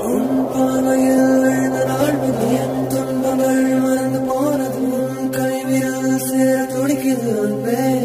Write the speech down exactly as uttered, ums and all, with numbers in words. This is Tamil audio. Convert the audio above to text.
உன் பார்வையில் விழுந்த நாள் முதல் என் துன்பங்கள் மறந்து போனது உன் கைவிரல் சேர துடிக்குது அன்பே